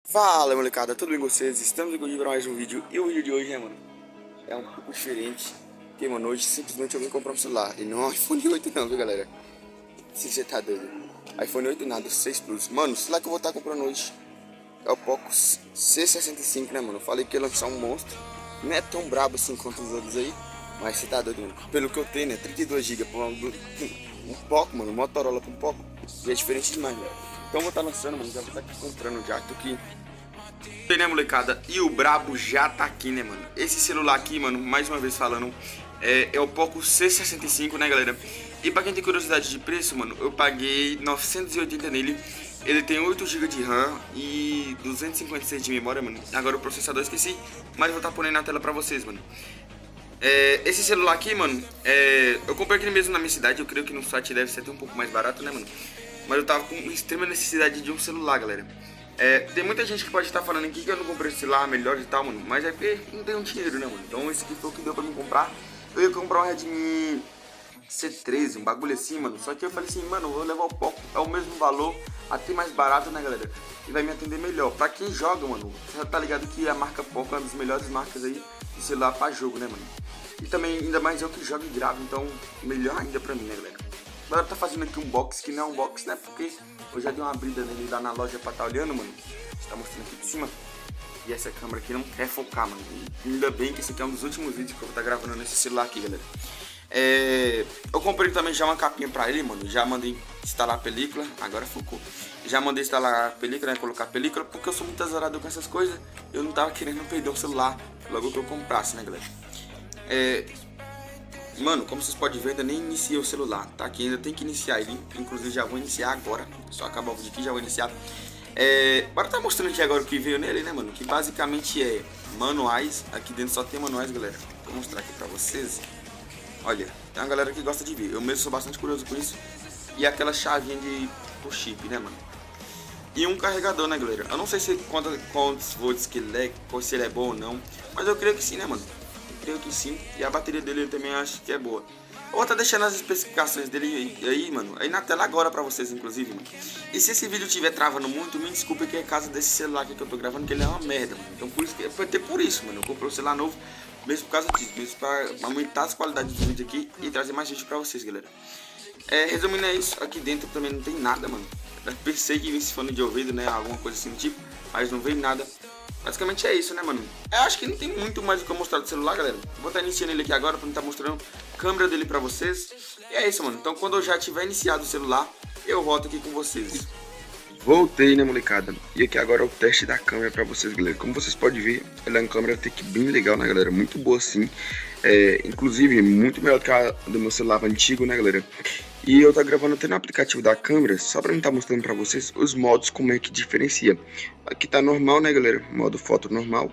Fala molecada, tudo bem com vocês? Estamos aqui para mais um vídeo. E o vídeo de hoje, né, mano, é um pouco diferente. Porque, mano, hoje simplesmente eu vim comprar um celular. E não é um iPhone 8 não, viu, galera? Se você tá doido. iPhone 8 nada, 6 Plus. Mano, o celular que eu vou estar comprando hoje é o Poco C65, né, mano? Eu falei que ia lançar um monstro. Não é tão brabo assim quanto os outros aí. Mas você tá doido, mano. Pelo que eu tenho, né, 32 GB pra um Poco, mano, Motorola com um Poco. E é diferente demais, velho. Então eu vou estar lançando, mano, já vou estar aqui comprando já, tô aqui. E né, molecada, e o brabo já tá aqui, né, mano. Esse celular aqui, mano, mais uma vez falando, é o Poco C65, né, galera. E pra quem tem curiosidade de preço, mano, eu paguei 980 nele. Ele tem 8 GB de RAM e 256 de memória, mano. Agora o processador eu esqueci, mas eu vou estar pondo na tela pra vocês, mano. Esse celular aqui, mano, eu comprei aqui mesmo na minha cidade. Eu creio que no site deve ser até um pouco mais barato, né, mano. Mas eu tava com extrema necessidade de um celular, galera. Tem muita gente que pode estar falando aqui que eu não comprei esse celular melhor e tal, mano. Mas é porque não tenho dinheiro, né, mano. Então esse aqui foi o que deu pra me comprar. Eu ia comprar um Redmi C13, um bagulho assim, mano. Só que eu falei assim, mano, eu vou levar o Poco, é o mesmo valor, até mais barato, né, galera? E vai me atender melhor. Pra quem joga, mano, você já tá ligado que a marca Poco é uma das melhores marcas aí de celular pra jogo, né, mano? E também, ainda mais eu que jogo e gravo, então melhor ainda pra mim, né, galera? Agora tá fazendo aqui um box, que não é um box, né? Porque eu já dei uma abrida nele lá na loja pra tá olhando, mano. Você tá mostrando aqui de cima. E essa câmera aqui não quer focar, mano. E ainda bem que esse aqui é um dos últimos vídeos que eu vou estar gravando nesse celular aqui, galera. Eu comprei também já uma capinha pra ele, mano. Já mandei instalar a película. Agora focou. Já mandei instalar a película, né? Colocar a película. Porque eu sou muito azarado com essas coisas. Eu não tava querendo perder o celular logo que eu comprasse, né, galera? Mano, como vocês podem ver, ainda nem iniciei o celular, tá? Que ainda tem que iniciar ele. Inclusive já vou iniciar agora. Só acabar o vídeo aqui, já vou iniciar. Bora tá mostrando aqui agora o que veio nele, né, mano? Que basicamente é manuais. Aqui dentro só tem manuais, galera. Vou mostrar aqui pra vocês. Olha, tem uma galera que gosta de ver. Eu mesmo sou bastante curioso com isso. E aquela chavinha pro chip, né, mano? E um carregador, né, galera? Eu não sei se quantos volts que ele é, ou se ele é bom ou não. Mas eu creio que sim, né, mano? Creio que sim, e a bateria dele eu também acho que é boa. Eu vou estar deixando as especificações dele aí, mano, aí na tela agora pra vocês, inclusive, mano. E se esse vídeo estiver travando muito, me desculpe que é caso desse celular aqui que eu tô gravando, que ele é uma merda, mano. Então por isso que foi ter por isso, mano. Eu comprei um celular novo, mesmo por causa disso, mesmo pra aumentar as qualidades do vídeo aqui e trazer mais vídeo pra vocês, galera. Resumindo é isso, aqui dentro também não tem nada, mano. Eu pensei que vinha esse fone de ouvido, né, alguma coisa assim do tipo, mas não veio nada. Basicamente é isso, né, mano? Eu acho que não tem muito mais o que eu mostrar do celular, galera. Vou estar iniciando ele aqui agora pra não estar mostrando a câmera dele pra vocês. E é isso, mano. Então quando eu já tiver iniciado o celular, eu volto aqui com vocês. Voltei, né, molecada? E aqui agora é o teste da câmera pra vocês, galera. Como vocês podem ver, ela é uma câmera até que bem legal, né, galera? Muito boa, sim. Inclusive, muito melhor do que a do meu celular antigo, né, galera? E eu tô gravando até no aplicativo da câmera, só pra mim estar mostrando pra vocês os modos, como é que diferencia. Aqui tá normal, né, galera? Modo foto normal.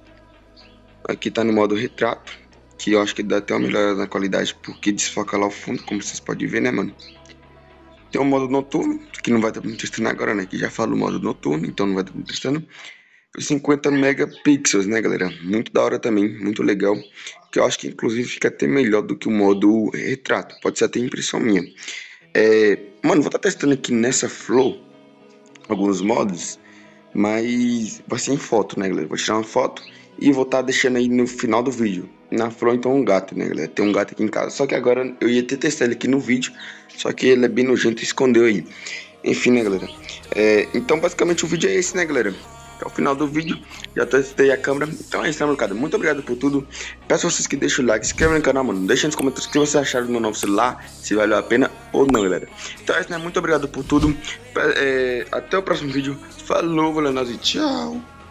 Aqui tá no modo retrato, que eu acho que dá até uma melhorada na qualidade, porque desfoca lá o fundo, como vocês podem ver, né, mano? Tem o modo noturno, que não vai estar me testando agora, né? Que já falo o modo noturno, então não vai estar me testando. Os 50 megapixels, né, galera? Muito da hora também, muito legal. Que eu acho que inclusive fica até melhor do que o modo retrato. Pode ser até impressão minha. Mano, vou estar testando aqui nessa Flow alguns modos, mas vai ser em foto, né, galera? Vou tirar uma foto e vou estar deixando aí no final do vídeo. Na Flow, então, um gato, né, galera? Tem um gato aqui em casa. Só que agora eu ia ter testado ele aqui no vídeo, só que ele é bem nojento e escondeu aí. Enfim, né, galera? Então, basicamente, o vídeo é esse, né, galera? Até o final do vídeo, já testei a câmera. Então é isso, né, molecada? Muito obrigado por tudo. Peço a vocês que deixem o like, se inscrevam no canal, mano. Deixem nos comentários o que vocês acharam do meu novo celular, se valeu a pena ou não, galera. Então é isso, né? Muito obrigado por tudo. Até o próximo vídeo. Falou, valeu, e tchau.